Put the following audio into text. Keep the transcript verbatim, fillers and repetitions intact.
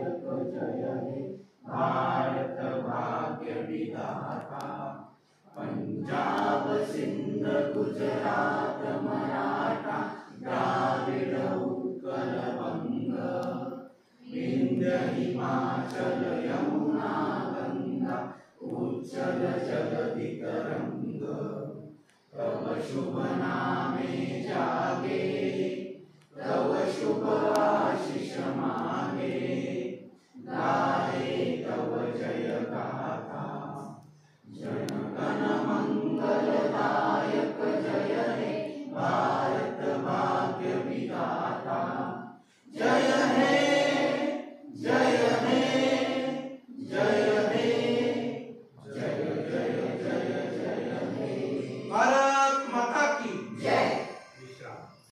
नायक जय हे भारत भाग्य विधाता। पंजाब सिंध गुजरात मराठा द्राविड़ उत्कल बंग विंध्य हिमाचल यमुना गंगा उच्चल जगति तरंग। तव शुभ नामे जागे तव शुभ